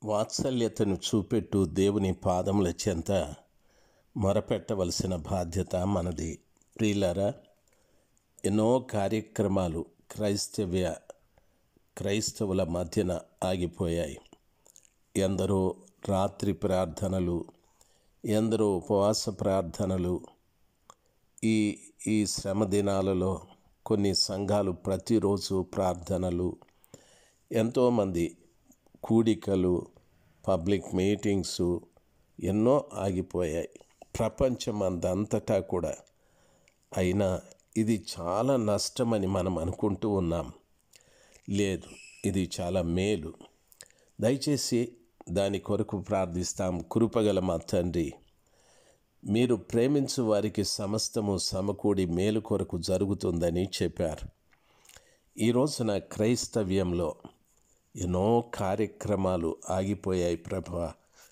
వాత్సల్యతను చూపెట్టు దేవుని పాదముల చెంత మొరపెట్టవలసిన బాధ్యత మనది. ప్రియులారా, ఎన్నో కార్యక్రమాలు క్రైస్తవుల మధ్యన ఆగిపోయాయి. ఎందరో రాత్రి ప్రార్థనలు, ఎందరో ఉపవాస ప్రార్థనలు. ఈ శ్రమ దినాలలో కొన్ని సంఘాలు ప్రతిరోజు ప్రార్థనలు, ఎంతోమంది కూడికలు, పబ్లిక్ మీటింగ్సు ఎన్నో ఆగిపోయాయి ప్రపంచమందంతటా కూడా. అయినా ఇది చాలా నష్టమని మనం అనుకుంటూ ఉన్నాం. లేదు, ఇది చాలా మేలు. దయచేసి దాని కొరకు ప్రార్థిస్తాం. కృపగల మా తండ్రి, మీరు ప్రేమించు వారికి సమస్తము సమకూడి మేలు కొరకు జరుగుతుందని చెప్పారు. ఈ రోజున క్రైస్తవ్యంలో ఎన్నో కార్యక్రమాలు ఆగిపోయాయి ప్రభువా.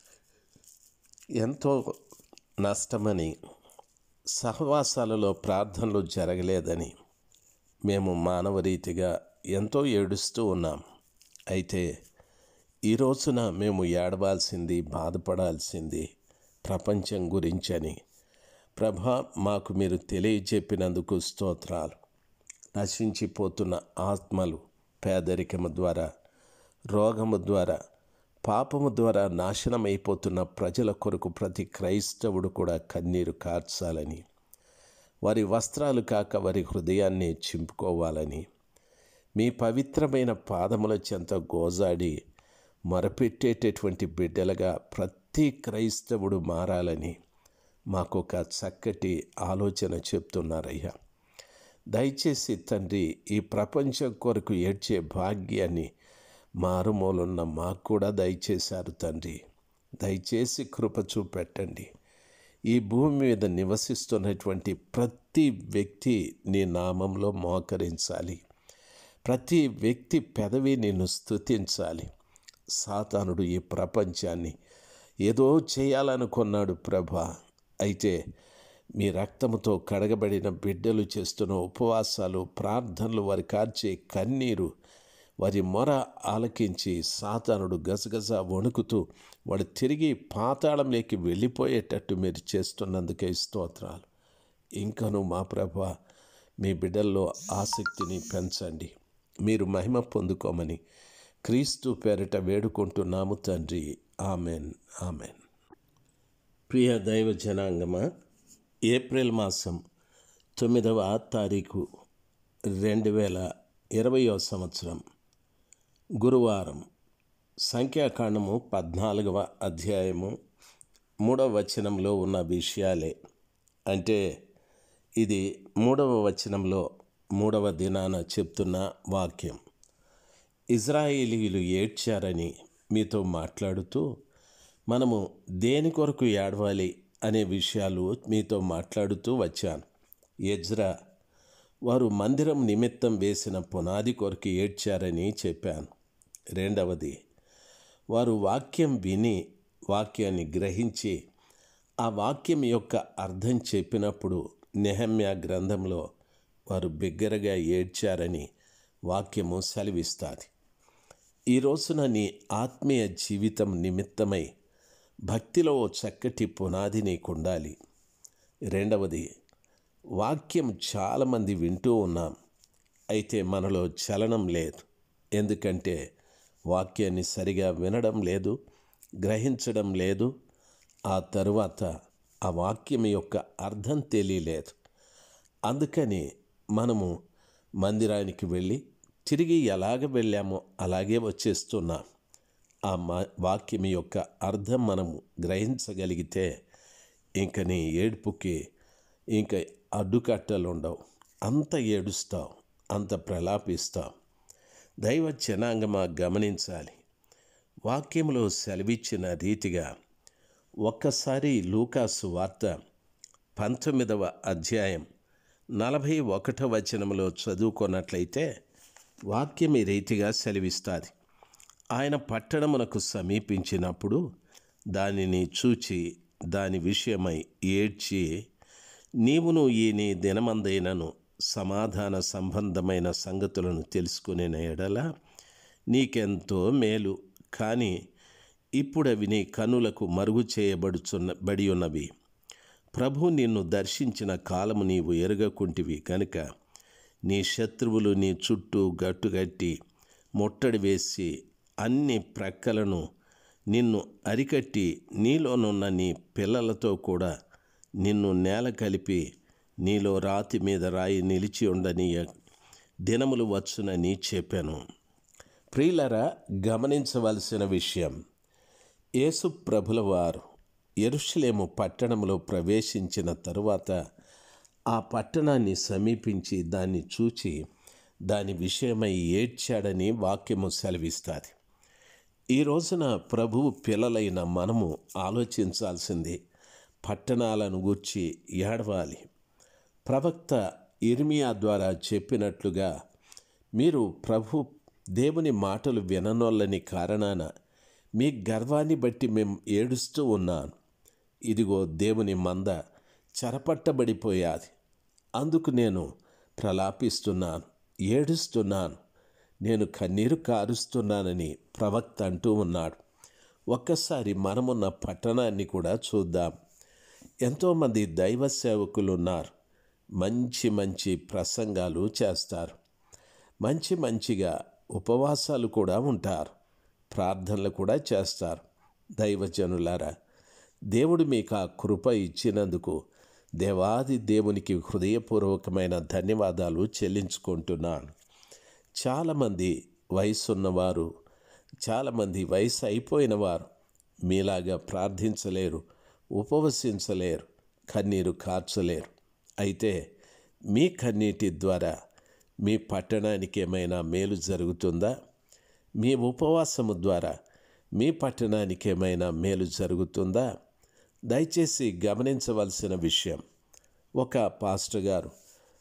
ఎంతో నష్టమని, సహవాసాలలో ప్రార్థనలు జరగలేదని మేము మానవరీతిగా ఎంతో ఏడుస్తూ ఉన్నాం. అయితే ఈ రోజున మేము ఏడవాల్సింది, బాధపడాల్సింది ప్రపంచం గురించని ప్రభా మాకు మీరు తెలియజెప్పినందుకు స్తోత్రాలు. నశించిపోతున్న ఆత్మలు పేదరికము ద్వారా, రోగము ద్వారా, పాపము ద్వారా నాశనమైపోతున్న ప్రజల కొరకు ప్రతి క్రైస్తవుడు కూడా కన్నీరు కార్చాలని, వారి వస్త్రాలు కాక వారి హృదయాన్ని చింపుకోవాలని, మీ పవిత్రమైన పాదముల చెంత గోజాడి మొరపెట్టేటటువంటి బిడ్డలుగా ప్రతి క్రైస్తవుడు మారాలని మాకొక చక్కటి ఆలోచన చెప్తున్నారయ్యా. దయచేసి తండ్రి, ఈ ప్రపంచం కొరకు ఏడ్చే భాగ్యాన్ని మారుమూలున్న మాకు కూడా దయచేశారు తండ్రి. దయచేసి కృప చూపెట్టండి. ఈ భూమి మీద నివసిస్తున్నటువంటి ప్రతి వ్యక్తి నీ నామంలో మోకరించాలి. ప్రతి వ్యక్తి పెదవి నిన్ను స్తుతించాలి. సాతానుడు ఈ ప్రపంచాన్ని ఏదో చేయాలనుకున్నాడు ప్రభా. అయితే మీ రక్తముతో కడగబడిన బిడ్డలు చేస్తున్న ఉపవాసాలు, ప్రార్థనలు, వారి కార్చే కన్నీరు, వారి మొర ఆలకించి సాతానుడు గజగజ వణుకుతూ వాడు తిరిగి పాతాళంలోకి వెళ్ళిపోయేటట్టు మీరు చేస్తున్నందుకే స్తోత్రాలు. ఇంకను మా ప్రభా, మీ బిడ్డల్లో ఆసక్తిని పెంచండి. మీరు మహిమ పొందుకోమని క్రీస్తు పేరిట వేడుకుంటున్నాము తండ్రి. Amen, amen. ప్రియ దైవ జనాంగమా, ఏప్రిల్ మాసం 9వ తారీఖు 2020వ సంవత్సరం గురువారం. సంఖ్యాకాండము 14వ అధ్యాయము 3వ వచనంలో ఉన్న విషయాలే. అంటే ఇది 3వ వచనంలో 3వ దినాన చెప్తున్న వాక్యం. ఇజ్రాయేలీయులు ఏడ్చారని మీతో మాట్లాడుతూ మనము దేని కొరకు ఏడవాలి అనే విషయాలు మీతో మాట్లాడుతూ వచ్చాను. ఎజ్రా వారు మందిరం నిమిత్తం వేసిన పునాది కొరకు ఏడ్చారని చెప్పాను. రెండవది, వారు వాక్యం విని వాక్యాన్ని గ్రహించి ఆ వాక్యం యొక్క అర్థం చెప్పినప్పుడు నెహెమ్యా గ్రంథంలో వారు బిగ్గరగా ఏడ్చారని వాక్యము సెలవిస్తుంది. ఈ రోజున నీ ఆత్మీయ జీవితం నిమిత్తమై భక్తిలో చక్కటి పునాది నీకుండాలి. రెండవది, వాక్యం చాలామంది వింటూ ఉన్నాం, అయితే మనలో చలనం లేదు. ఎందుకంటే వాక్యాన్ని సరిగా వినడం లేదు, గ్రహించడం లేదు. ఆ తరువాత ఆ వాక్యం యొక్క అర్థం తెలియలేదు. అందుకని మనము మందిరానికి వెళ్ళి తిరిగి ఎలాగ వెళ్ళామో అలాగే వచ్చేస్తున్నాం. ఆ వాక్యం యొక్క అర్థం మనము గ్రహించగలిగితే ఇంక నీ ఏడుపుకి ఇంక అడ్డుకట్టలు ఉండవు. అంత ఏడుస్తావు, అంత ప్రలాపిస్తావు. దైవ జనాంగమా గమనించాలి. వాక్యంలో సెలవిచ్చిన రీతిగా ఒక్కసారి లూకాసు వార్త 19వ అధ్యాయం 41వ వచనంలో చదువుకున్నట్లయితే వాక్యం ఈ రీతిగా సెలవిస్తుంది. ఆయన పట్టణమునకు సమీపించినప్పుడు దానిని చూచి దాని విషయమై ఏడ్చి, నీవును ఈ నీ దినమందైనను సమాధాన సంబంధమైన సంగతులను తెలుసుకునే ఎడల నీకెంతో మేలు. కానీ ఇప్పుడవి నీ కనులకు మరుగు బడి ఉన్నవి. ప్రభు నిన్ను దర్శించిన కాలము నీవు ఎరుగకుంటివి కనుక నీ శత్రువులు నీ చుట్టూ గట్టుగట్టి ముట్టడి వేసి అన్ని ప్రక్కలను నిన్ను అరికట్టి నీలోనున్న నీ పిల్లలతో కూడా నిన్ను నేల కలిపి నీలో రాతి మీద రాయి నిలిచి ఉండని దినములు వచ్చునని చెప్పాను. ప్రియులరా, గమనించవలసిన విషయం, యేసు ప్రభుల వారు యెరూషలేము పట్టణంలో ప్రవేశించిన తరువాత ఆ పట్టణాన్ని సమీపించి దాన్ని చూచి దాని విషయమై ఏడ్చాడని వాక్యము సెలవిస్తుంది. ఈ రోజున ప్రభువు పిల్లలైన మనము ఆలోచించాల్సింది పట్టణాలను గూర్చి ఏడవాలి. ప్రవక్త ఇర్మియా ద్వారా చెప్పినట్లుగా మీరు ప్రభు దేవుని మాటలు విననొల్లని కారణాన మీ గర్వాన్ని బట్టి మేము ఏడుస్తూ ఉన్నాను. ఇదిగో దేవుని మంద చెరపట్టబడిపోయాది, అందుకు నేను ప్రలాపిస్తున్నాను, ఏడుస్తున్నాను, నేను కన్నీరు కారుస్తున్నానని ప్రవక్త అంటూ ఉన్నాడు. ఒక్కసారి మనమున్న పట్టణాన్ని కూడా చూద్దాం. ఎంతోమంది దైవ సేవకులు ఉన్నారు. మంచి మంచి ప్రసంగాలు చేస్తారు, మంచిగా ఉపవాసాలు కూడా ఉంటారు, ప్రార్థనలు కూడా చేస్తారు. దైవజనులారా, దేవుడు మీకు ఆ కృప ఇచ్చినందుకు దేవాది దేవునికి హృదయపూర్వకమైన ధన్యవాదాలు చెల్లించుకుంటున్నాను. చాలామంది వయసున్నవారు, చాలామంది వయసు అయిపోయిన వారు మీలాగా ప్రార్థించలేరు, ఉపవసించలేరు, కన్నీరు కార్చలేరు. అయితే మీ కన్నీటి ద్వారా మీ పట్టణానికి ఏమైనా మేలు జరుగుతుందా? మీ ఉపవాసము ద్వారా మీ పట్టణానికి ఏమైనా మేలు జరుగుతుందా? దయచేసి గమనించవలసిన విషయం, ఒక పాస్టర్ గారు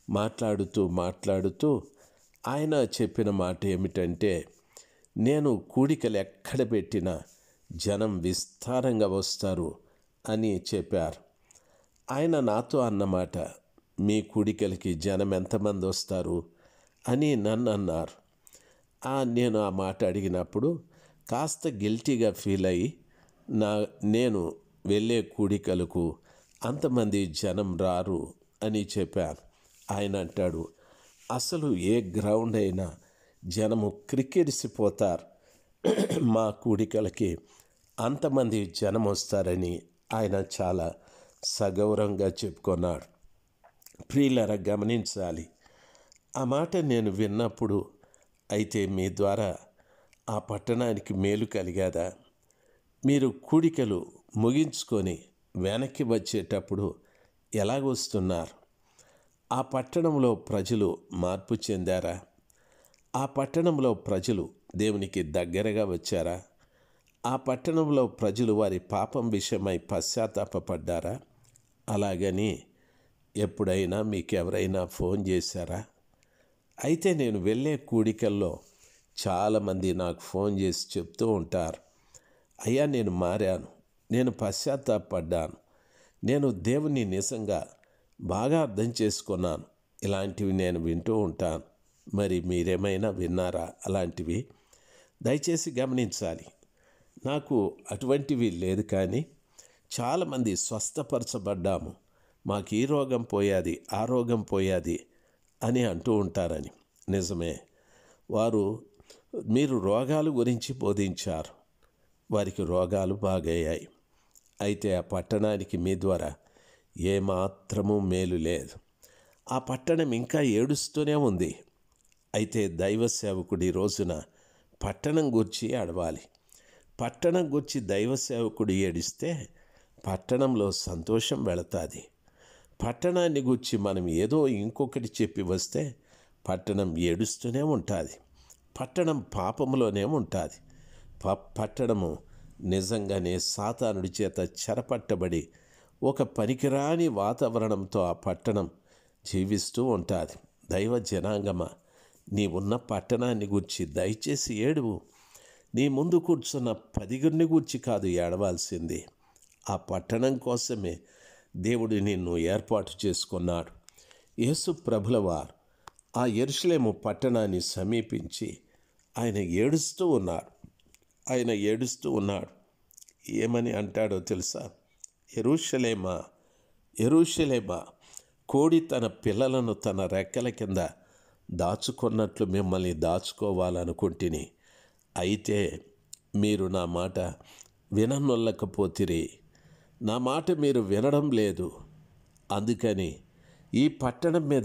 మాట్లాడుతూ ఆయన చెప్పిన మాట ఏమిటంటే, నేను కూడికలు ఎక్కడ పెట్టినా జనం విస్తారంగా వస్తారు అని చెప్పారు. ఆయన నాతో అన్నమాట, మీ కూడికలకి జనం ఎంతమంది వస్తారు అని నన్ను అన్నారు. నేను ఆ మాట అడిగినప్పుడు కాస్త గిల్టీగా ఫీల్ అయ్యి నేను వెళ్ళే కూడికలకు అంతమంది జనం రారు అని చెప్పాను. ఆయన అంటాడు, అసలు ఏ గ్రౌండ్ అయినా జనము క్రికెట్సిపోతారు, మా కూడికలకి అంతమంది జనం వస్తారని ఆయన చాలా సగౌరవంగా చెప్పుకున్నాడు. ప్రియులరా, గమనించాలి. ఆ మాట నేను విన్నప్పుడు, అయితే మీ ద్వారా ఆ పట్టణానికి మేలు కలిగాదా? మీరు కూడికలు ముగించుకొని వెనక్కి వచ్చేటప్పుడు ఎలాగొస్తున్నారు? ఆ పట్టణంలో ప్రజలు మార్పు చెందారా? ఆ పట్టణంలో ప్రజలు దేవునికి దగ్గరగా వచ్చారా? ఆ పట్టణంలో ప్రజలు వారి పాపం విషయమై పశ్చాత్తాపపడ్డారా? అలాగని ఎప్పుడైనా మీకెవరైనా ఫోన్ చేశారా? అయితే నేను వెళ్ళే కూడికల్లో చాలామంది నాకు ఫోన్ చేసి చెప్తూ ఉంటారు, అయ్యా నేను మారాను, నేను పశ్చాత్తాపడ్డాను, నేను దేవుని నిజంగా బాగా అర్థం చేసుకున్నాను. ఇలాంటివి నేను వింటూ ఉంటాను. మరి మీరేమైనా విన్నారా అలాంటివి? దయచేసి గమనించాలి. నాకు అటువంటివి లేదు, కానీ చాలామంది స్వస్థపరచబడ్డాము, మాకు ఈ రోగం పోయాది, ఆ రోగం పోయాది అని అంటూ ఉంటారని. నిజమే, మీరు రోగాల గురించి బోధించారు, వారికి రోగాలు బాగయ్యాయి. అయితే ఆ పట్టణానికి మీ ద్వారా ఏమాత్రము మేలు లేదు. ఆ పట్టణం ఇంకా ఏడుస్తూనే ఉంది. అయితే దైవ సేవకుడి రోజున పట్టణం గూర్చి ఏడవాలి. పట్టణం గూర్చి దైవ సేవకుడు ఏడిస్తే పట్టణంలో సంతోషం వెళతాది. పట్టణాన్ని గూర్చి మనం ఏదో ఇంకొకటి చెప్పి వస్తే పట్టణం ఏడుస్తూనే ఉంటుంది. పట్టణం పాపంలోనే ఉంటుంది. పట్టణము నిజంగానే సాతానుడి చేత చెరపట్టబడి ఒక పనికిరాని వాతావరణంతో ఆ పట్టణం జీవిస్తూ ఉంటుంది. దైవ జనాంగమా, నీవున్న పట్టణాన్ని గూర్చి దయచేసి ఏడువు. నీ ముందు కూర్చున్న 10 గూర్చి కాదు ఏడవాల్సింది, ఆ పట్టణం కోసమే దేవుడు నిన్ను ఏర్పాటు చేసుకున్నాడు. యేసు ప్రభుల వారు ఆ యెరూషలేము పట్టణాన్ని సమీపించి ఆయన ఏడుస్తూ ఉన్నాడు. ఏమని అంటాడో తెలుసా? యెరూషలేమా, యెరూషలేమా, కోడి తన పిల్లలను తన రెక్కల కింద దాచుకున్నట్లు మిమ్మల్ని దాచుకోవాలనుకుంటుని, అయితే మీరు నా మాట విననొల్లకపోతిరి. నా మాట మీరు వినడం లేదు. అందుకని ఈ పట్టణం మీద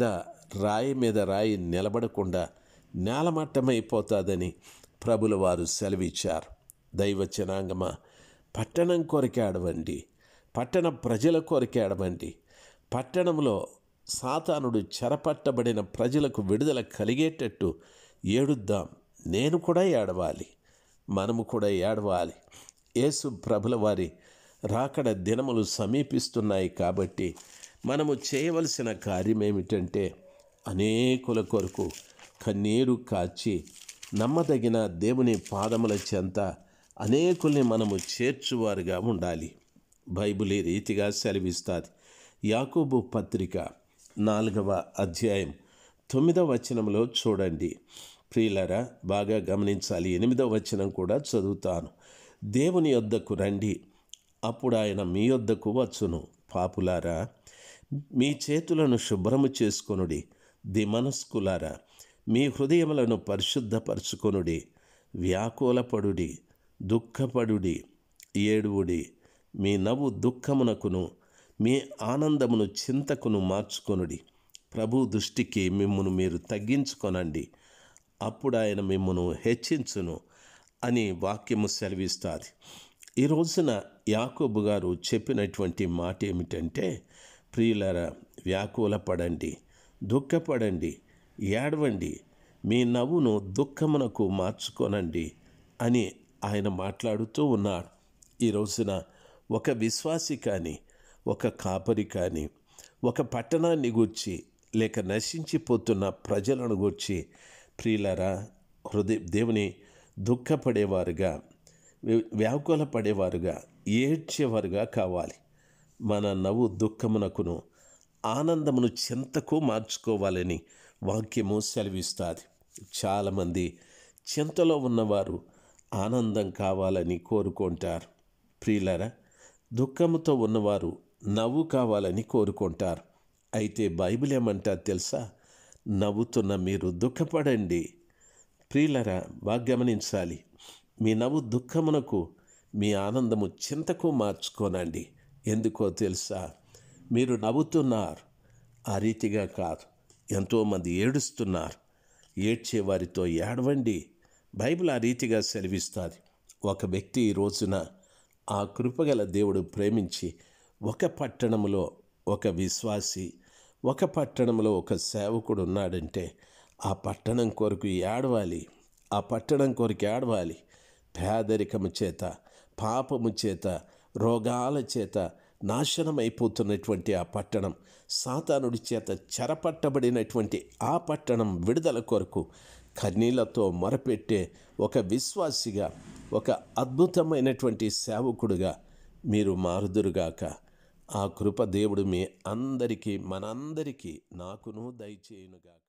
రాయి నిలబడకుండా నేలమట్టమైపోతుందని ప్రభుల వారు సెలవిచ్చారు. దైవ జనాంగమా, పట్టణం కొరకే ఆడవండి, పట్టణ ప్రజల కొరకే ఆడవండి. పట్టణంలో సాతానుడు చెరపట్టబడిన ప్రజలకు విడుదల కలిగేటట్టు ఏడుద్దాం. నేను కూడా ఏడవాలి, మనము కూడా ఏడవాలి. యేసు ప్రభుల వారి రాకడ దినములు సమీపిస్తున్నాయి కాబట్టి మనము చేయవలసిన కార్యం ఏమిటంటే, అనేకుల కొరకు కన్నీరు కాచి నమ్మదగిన దేవుని పాదముల చెంత అనేకుల్ని మనము చేర్చువారుగా ఉండాలి. బైబిల్ ఈ రీతిగా సెలవిస్తుంది. యాకోబు పత్రిక 4వ అధ్యాయం 9వ వచనంలో చూడండి ప్రియులారా, బాగా గమనించాలి. 8వ వచనం కూడా చదువుతాను. దేవుని యొద్దకు రండి, అప్పుడు ఆయన మీ యొద్దకు వచ్చును. పాపులారా, మీ చేతులను శుభ్రము చేసుకొనుడి. దిమనస్కులారా, మీ హృదయములను పరిశుద్ధపరచుకొనుడి. వ్యాకులపడుడి, దుఃఖపడుడి, ఏడువుడి. మీ నవ్వు దుఃఖమునకును మీ ఆనందమును చింతకును మార్చుకొనుడి. ప్రభు దృష్టికి మిమ్మును మీరు తగ్గించుకొనండి, అప్పుడు ఆయన మిమ్మును హెచ్చించును అని వాక్యము సెలవిస్తుంది. ఈ రోజున యాకోబు గారు చెప్పినటువంటి మాట ఏమిటంటే, ప్రియులారా, వ్యాకులపడండి, దుఃఖపడండి, ఏడవండి, మీ నవ్వును దుఃఖమునకు మార్చుకొనండి అని ఆయన మాట్లాడుతూ ఉన్నాడు. ఈ రోజున ఒక విశ్వాసి కానీ, ఒక కాపరి కానీ, ఒక పట్టణాన్ని గూర్చి లేక నశించిపోతున్న ప్రజలను గూర్చి ప్రియులారా, దేవుని దుఃఖపడేవారుగా, వ్యాకులపడేవారుగా, ఏడ్చేవారుగా కావాలి. మన నవ్వు దుఃఖమునకును ఆనందమును చింతకు మార్చుకోవాలని వాక్యము సెలవిస్తుంది. చాలామంది చింతలో ఉన్నవారు ఆనందం కావాలని కోరుకుంటారు. ప్రియులారా, దుఃఖముతో ఉన్నవారు నవ్వు కావాలని కోరుకుంటారు. అయితే బైబిల్ ఏమంటా తెలుసా? నవ్వుతున్న మీరు దుఃఖపడండి. ప్రియులారా, బాగా గమనించాలి. మీ నవ్వు దుఃఖమునకు, మీ ఆనందము చింతకు మార్చుకోనండి. ఎందుకో తెలుసా? మీరు నవ్వుతున్నారు, ఆ రీతిగా కాదు. ఎంతోమంది ఏడుస్తున్నారు. ఏడ్చే వారితో ఏడవండి. బైబిల్ ఆ రీతిగా సెలవిస్తుంది. ఒక వ్యక్తి ఈ రోజున ఆ కృపగల దేవుడు ప్రేమించి ఒక పట్టణంలో ఒక విశ్వాసి, ఒక పట్టణంలో ఒక సేవకుడు ఉన్నాడంటే ఆ పట్టణం కొరకు ఏడవాలి. ఆ పట్టణం కొరకు ఏడవాలి. పేదరికము చేత, పాపము చేత, రోగాల చేత నాశనమైపోతున్నటువంటి ఆ పట్టణం, సాతానుడి చేత చెరపట్టబడినటువంటి ఆ పట్టణం విడుదల కొరకు కన్నీళ్లతో మొరపెట్టే ఒక విశ్వాసిగా, ఒక అద్భుతమైనటువంటి సేవకుడుగా మీరు మారుదురుగాక. ఆ కృప దేవుడు మీ అందరికీ, మనందరికీ, నాకును దయచేయునుగాక.